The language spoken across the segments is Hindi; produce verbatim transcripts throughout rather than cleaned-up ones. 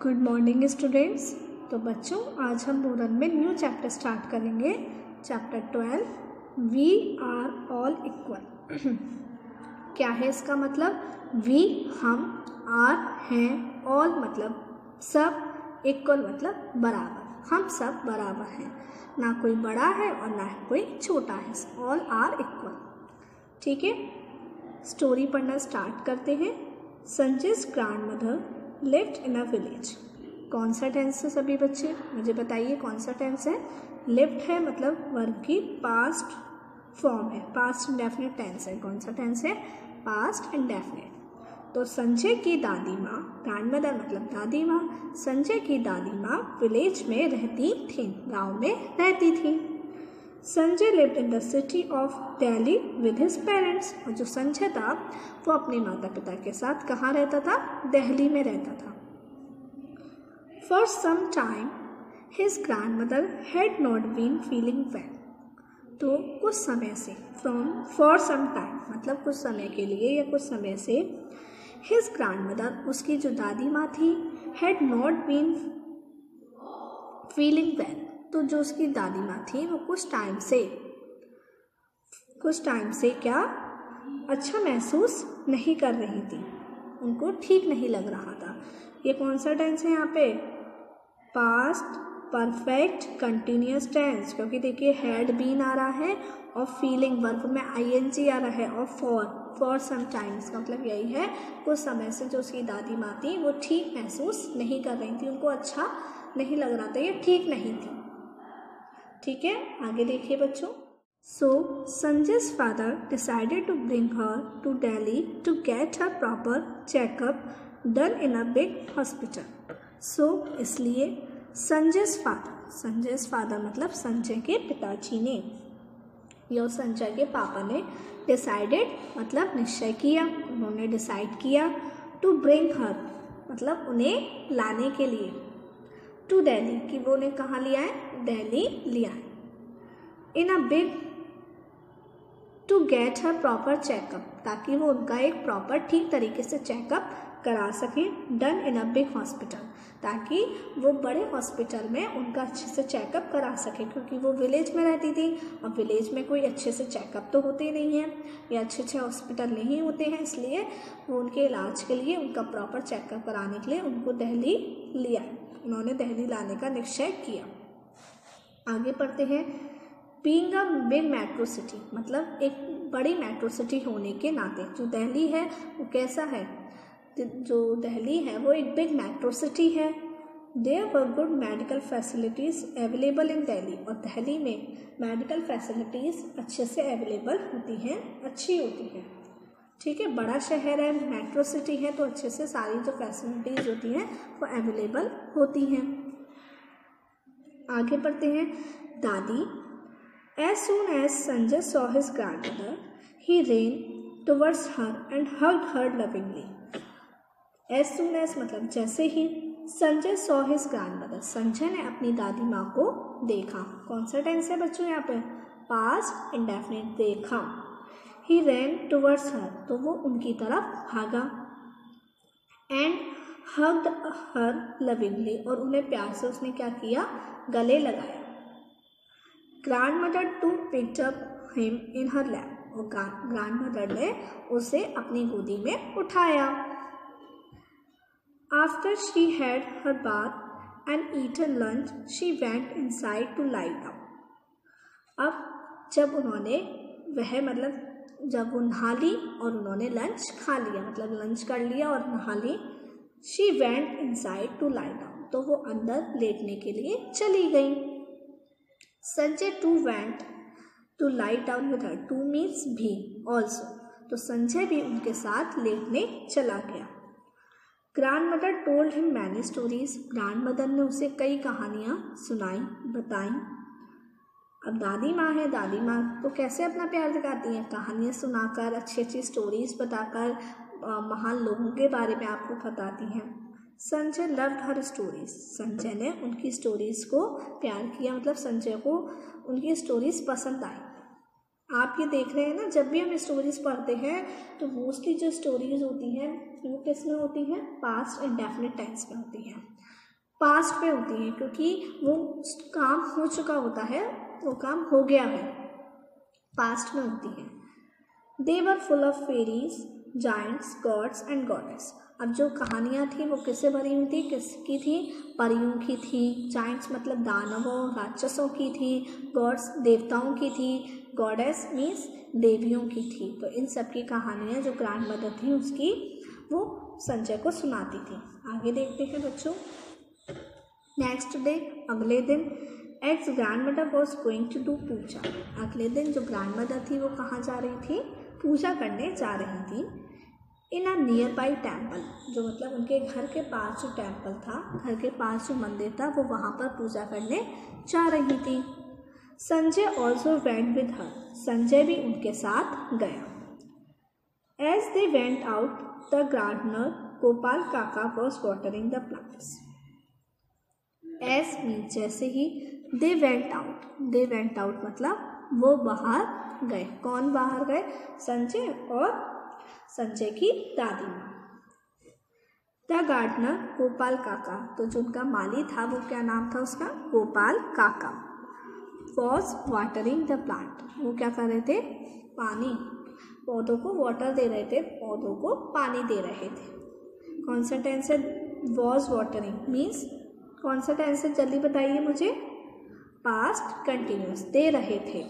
Good morning students. तो बच्चों, आज हम मूरन में न्यू चैप्टर स्टार्ट करेंगे। Chapter twelve, we are all equal. क्या है इसका मतलब? वी हम, आर हैं, ऑल मतलब सब, इक्वल मतलब बराबर। हम सब बराबर हैं, ना कोई बड़ा है और ना कोई छोटा है। All are equal. ठीक है, स्टोरी पढ़ना स्टार्ट करते हैं। Sanjay's grandmother lived in a village। कौन सा टेंस है सभी बच्चे, मुझे बताइए कौन सा टेंस है? लिव्ड है मतलब वर्ब की पास्ट फॉर्म है, पास्ट इंडेफिनिट टेंस है। कौन सा टेंस है? Past indefinite. तो संजय की दादी माँ, ग्रैंडमदर मतलब दादी माँ, संजय की दादी माँ विलेज में रहती थी, गांव में रहती थी। Sanjay lived in the city of Delhi with his parents. और जो संजय था वो अपने माता पिता के साथ कहाँ रहता था? दिल्ली में रहता था। For some time his grandmother had not been feeling well. तो कुछ समय से, फ्रॉम फॉर सम टाइम मतलब कुछ समय के लिए या कुछ समय से, हिज ग्रैंडमदर उसकी जो दादी माँ थी, had not been feeling well. तो जो उसकी दादी माँ थी वो कुछ टाइम से कुछ टाइम से क्या अच्छा महसूस नहीं कर रही थी, उनको ठीक नहीं लग रहा था। ये कौन सा टेंस है यहाँ पे? पास्ट परफेक्ट कंटिन्यूअस टेंस, क्योंकि देखिए हैड बीन आ रहा है और फीलिंग वर्ब में आईएनजी आ रहा है और फॉर फॉर सम टाइम्स का मतलब यही है कुछ समय से जो उसकी दादी माँ थी वो ठीक महसूस नहीं कर रही थी, उनको अच्छा नहीं लग रहा था, ये ठीक नहीं थी। ठीक है, आगे देखिए बच्चों। सो Sanjay's father decided to bring her to Delhi to get her proper checkup done in a big hospital. So इसलिए संजय's father, संजय's father मतलब संजय के पिताजी ने या संजय के पापा ने डिसाइडेड मतलब निश्चय किया, उन्होंने डिसाइड किया, टू ब्रिंग हर मतलब उन्हें लाने के लिए, टू दिल्ली कि वो उन्हें कहाँ लिया है? दिल्ली लिया है। In a big to get her proper checkup, ताकि वो उनका एक प्रॉपर ठीक तरीके से चेकअप करा सकें, done in a big hospital, ताकि वो बड़े हॉस्पिटल में उनका अच्छे से चेकअप करा सके, क्योंकि वो विलेज में रहती थी और विलेज में कोई अच्छे से चेकअप तो होते नहीं हैं या अच्छे अच्छे हॉस्पिटल नहीं होते हैं, इसलिए वो उनके इलाज के लिए, उनका प्रॉपर चेकअप कराने के लिए उनको दिल्ली लिया। उन्होंने दिल्ली लाने का निश्चय किया। आगे पढ़ते हैं। Being a big metro city मतलब एक बड़ी मेट्रो सिटी होने के नाते जो दिल्ली है वो कैसा है? जो दिल्ली है वो एक बिग मेट्रो सिटी है। There were good medical facilities available in Delhi. और दिल्ली में मेडिकल फैसिलिटीज़ अच्छे से अवेलेबल होती हैं, अच्छी होती हैं। ठीक है, बड़ा शहर है, मेट्रो सिटी है, तो अच्छे से सारी जो फैसिलिटीज़ होती हैं वो अवेलेबल होती हैं। आगे पढ़ते हैं। दादी, as soon as Sanjay saw his grandmother, he ran towards her and hugged her lovingly. As soon as मतलब जैसे ही, Sanjay saw his grandmother, Sanjay ने अपनी दादी माँ को देखा। कौन सा टेंस है बच्चों यहाँ पे? पास्ट इंडेफिनिट, देखा। He ran towards her, तो वो उनकी तरफ भागा। And hugged her lovingly, और उन्हें प्यार से उसने क्या किया? गले लगाया। Grandmother too picked up him in her lap, और ग्रैंडमदर ने उसे अपनी गोदी में उठाया। After she had her bath and eaten lunch she went inside to lie down. अब जब उन्होंने वह मतलब जब वो नहा ली और उन्होंने लंच खा लिया, मतलब लंच कर लिया और नहा ली, she went inside to lie down, तो वो अंदर लेटने के लिए चली गई। Sanjay too went to lie down with her, too means भी ऑल्सो, तो संजय भी उनके साथ लेटने चला गया। Grandmother told him many stories, grandmother ने उसे कई कहानियाँ सुनाई, बताई। अब दादी माँ है, दादी माँ तो कैसे अपना प्यार दिखाती हैं? कहानियाँ सुनाकर, अच्छी अच्छी स्टोरीज बताकर, महान लोगों के बारे में आपको बताती हैं। Sanjay loved her stories, Sanjay ने उनकी स्टोरीज को प्यार किया, मतलब संजय को उनकी स्टोरीज पसंद आई। आप ये देख रहे हैं ना, जब भी हम स्टोरीज पढ़ते हैं तो मोस्टली जो स्टोरीज होती हैं वो किस में होती हैं, पास्ट इंडेफिनिट टेंस में होती हैं, पास्ट में होती हैं, क्योंकि वो काम हो चुका होता है, वो काम हो गया है, पास्ट में होती है। They were full of fairies, giants, gods and goddess. अब जो कहानियाँ थी वो किससे भरी हुई थी, किसकी थी, परियों की थी, जाइंट्स मतलब दानवों राक्षसों की थी, गॉड्स देवताओं की थी, गॉडेस मीन्स देवियों की थी। तो इन सब की कहानियाँ जो ग्रैंड मदर थी उसकी, वो संजय को सुनाती थी। आगे देखते हैं बच्चों। नेक्स्ट डे, अगले दिन, ex grandmother was going to do puja. अगले दिन जो ग्रैंड मदर थी वो कहाँ जा रही थी, पूजा करने जा रही थी। In a nearby temple, जो मतलब उनके घर के पास जो टेम्पल था, घर के पास जो मंदिर था, वो वहाँ पर पूजा करने जा रही थी। Sanjay also went with her, Sanjay भी उनके साथ गया। As they went out the gardener Gopal kaka was watering the plants. As means जैसे ही, they went out, they went out मतलब वो बाहर गए। कौन बाहर गए, संजय और संजय की दादी माँ। द गार्डनर गोपाल काका, तो जो उनका माली था वो क्या नाम था उसका, Gopal kaka. Was watering the plant, वो क्या कर रहे थे, पानी, पौधों को वाटर दे रहे थे, पौधों को पानी दे रहे थे। कौन सा टेंस है, वॉज वाटरिंग मीन्स कौन सा टेंस है, जल्दी बताइए मुझे, पास्ट कंटिन्यूस, दे रहे थे।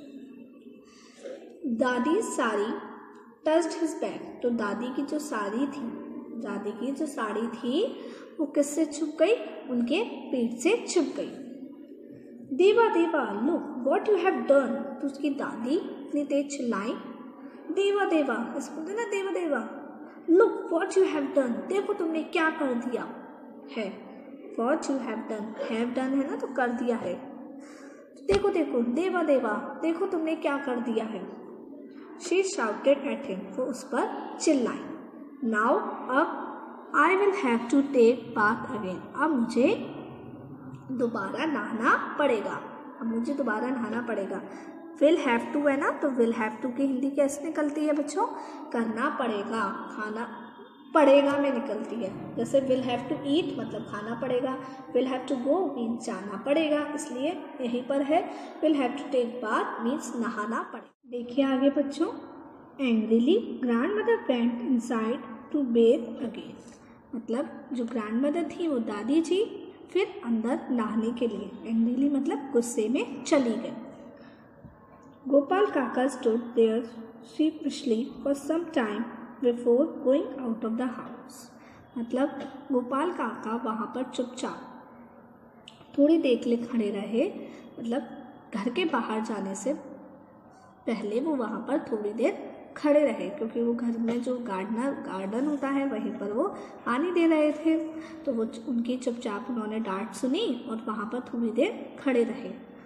दादी साड़ी टच्ड हिज बैक, तो दादी की जो साड़ी थी, दादी की जो साड़ी थी वो किससे छुप गई, उनके पीठ से छुप गई। Deva Deva look what you have done, तो उसकी दादी इतनी तेज चिल्लाई, देवा देवा, इसको ना Deva Deva, look what you have done, देखो तुमने क्या कर दिया है। What you have done, have done है ना, तो कर दिया है। देखो देखो देवा देवा, देखो तुमने क्या कर दिया है। शी शाउटेड एट हिम, वो उस पर चिल्लाई। नाउ अब I will have to take bath again, अब मुझे दोबारा नहाना पड़ेगा, अब मुझे दोबारा नहाना पड़ेगा। विल हैव टू है ना, तो विल हैव टू की हिंदी कैसे निकलती है बच्चों, करना पड़ेगा, खाना पड़ेगा में निकलती है। जैसे विल हैव टू ईट मतलब खाना पड़ेगा, will have to go means जाना पड़ेगा, इसलिए यहीं पर है will have to take bath means नहाना पड़ेगा। देखिए आगे बच्चों। Angrily grandmother went inside to bathe again, मतलब जो ग्रैंड मदर थी वो दादी जी फिर अंदर नहाने के लिए, एंग्रीली मतलब गुस्से में चली गई। Gopal kaka stood there sheepishly for some time before going out of the house, मतलब गोपाल काका वहाँ पर चुपचाप थोड़ी देर के लिए खड़े रहे, मतलब घर के बाहर जाने से पहले वो वहाँ पर थोड़ी देर खड़े रहे, क्योंकि वो घर में जो गार्डनर गार्डन होता है वहीं पर वो पानी दे रहे थे, तो वो उनकी चुपचाप उन्होंने डांट सुनी और वहाँ पर थोड़ी देर खड़े रहे।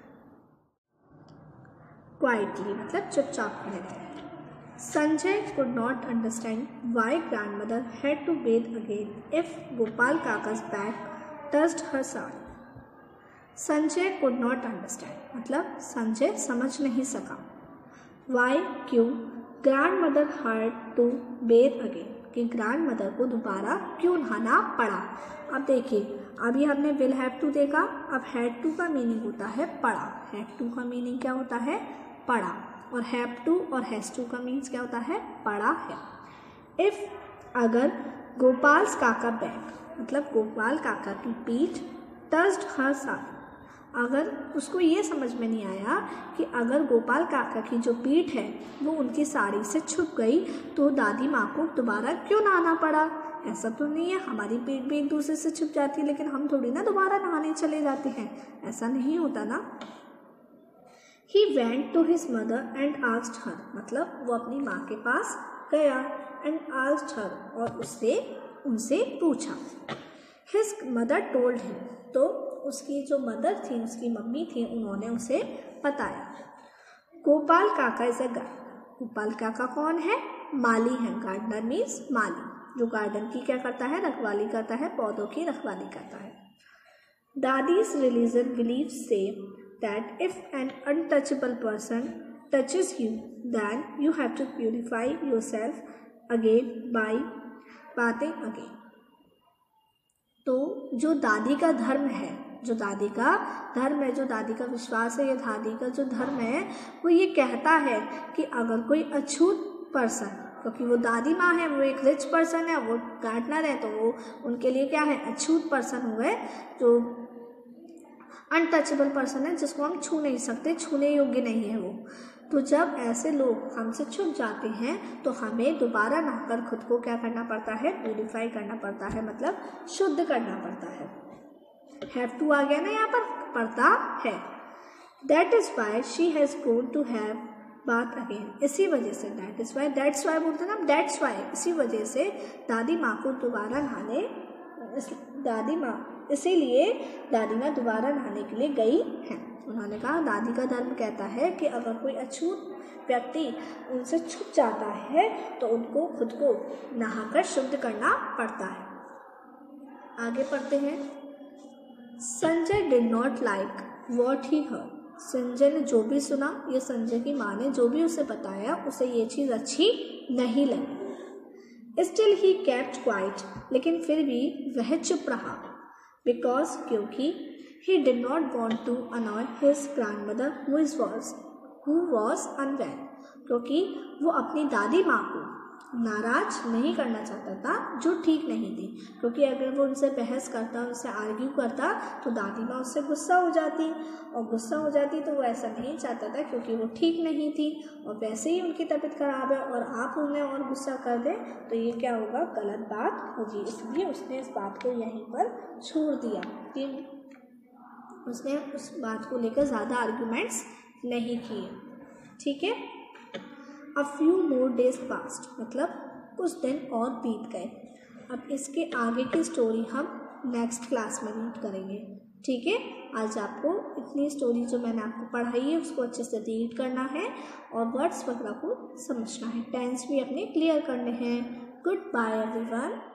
क्वाइटली मतलब चुपचाप खड़े रहे। Sanjay could not understand why grandmother had to bathe again if Gopal Kaka's back touched her sari. Sanjay could not understand मतलब संजय समझ नहीं सका। Why क्यों grandmother had to bathe again कि ग्रैंडमदर को दोबारा क्यों नहाना पड़ा। अब देखिए, अभी हमने विल हैव टू देखा, अब हैड टू का मीनिंग होता है पड़ा। हैड टू का मीनिंग क्या होता है, पड़ा, और हैव टू और हैज टू का मीन्स क्या होता है, पड़ा है। इफ़ अगर गोपाल काका बैक मतलब गोपाल काका की पीठ टच्ड हर साड़ी, अगर उसको ये समझ में नहीं आया कि अगर गोपाल काका की जो पीठ है वो उनकी साड़ी से छुप गई तो दादी माँ को दोबारा क्यों नहाना पड़ा। ऐसा तो नहीं है, हमारी पीठ भी एक दूसरे से छुप जाती है लेकिन हम थोड़ी ना दोबारा नहाने चले जाते हैं, ऐसा नहीं होता ना। He went to his mother and asked her, मतलब वो अपनी माँ के पास गया and asked her और उससे उनसे पूछा। His mother told him, तो उसकी जो मदर थी, उसकी मम्मी थी, उन्होंने उसे बताया। गोपाल काका इज अ गार्डनर, गोपाल काका कौन है, माली है। गार्डनर मीन्स माली, जो गार्डन की क्या करता है, रखवाली करता है, पौधों की रखवाली करता है। दादीज रिलीजन बिलीव्स से that if an untouchable person touches you, then you have to purify yourself again by bathing again. तो जो दादी का धर्म है, जो दादी का धर्म है, जो दादी का विश्वास है, ये दादी का जो धर्म है वो ये कहता है कि अगर कोई अछूत पर्सन, क्योंकि वो दादी माँ है, वो एक रिच पर्सन है, वो गार्डनर है, तो वो उनके लिए क्या है, अछूत पर्सन हुए, जो अनटचेबल पर्सन है, जिसको हम छू नहीं सकते, छूने योग्य नहीं है वो। तो जब ऐसे लोग हमसे छुप जाते हैं तो हमें दोबारा नहाकर खुद को क्या करना पड़ता है, प्यूरिफाई करना पड़ता है, मतलब शुद्ध करना पड़ता है। हैव टू आ गया ना यहाँ पर, पड़ता है। That is why she has gone to have bath again, इसी वजह से, that is why, that's why बोलते ना, दैट्स वाई, इसी वजह से दादी माँ को दोबारा नहाने, इस दादी माँ इसीलिए दादी माँ दोबारा नहाने के लिए गई हैं। उन्होंने कहा दादी का धर्म कहता है कि अगर कोई अछूत व्यक्ति उनसे छुप जाता है तो उनको खुद को नहाकर शुद्ध करना पड़ता है। आगे पढ़ते हैं। Sanjay did not like what he heard, Sanjay ने जो भी सुना, ये संजय की माँ ने जो भी उसे बताया, उसे ये चीज़ अच्छी नहीं लगी। स्टिल ही केप्ट क्वाइट, लेकिन फिर भी वह चुप रहा। बिकॉज, क्योंकि he did not want to annoy his grandmother who was who was unwell, क्योंकि वो अपनी दादी माँ को नाराज नहीं करना चाहता था, जो ठीक नहीं थी। क्योंकि अगर वो उनसे बहस करता, उनसे आर्ग्यू करता, तो दादी माँ उससे गुस्सा हो जाती, और गुस्सा हो जाती तो वो ऐसा नहीं चाहता था, क्योंकि वो ठीक नहीं थी, और वैसे ही उनकी तबीयत खराब है, और आप उन्हें और गुस्सा कर दें तो ये क्या होगा, गलत बात होगी। इसलिए उसने इस बात को यहीं पर छोड़ दिया कि उसने उस बात को लेकर ज़्यादा आर्ग्यूमेंट्स नहीं किए। ठीक है। A few more days past, मतलब कुछ दिन और बीत गए। अब इसके आगे की स्टोरी हम नेक्स्ट क्लास में रीड करेंगे। ठीक है। आज आपको इतनी स्टोरी जो मैंने आपको पढ़ाई है उसको अच्छे से रीड करना है और वर्ड्स वगैरह को समझना है, टेंस भी अपने क्लियर करने हैं। Goodbye everyone.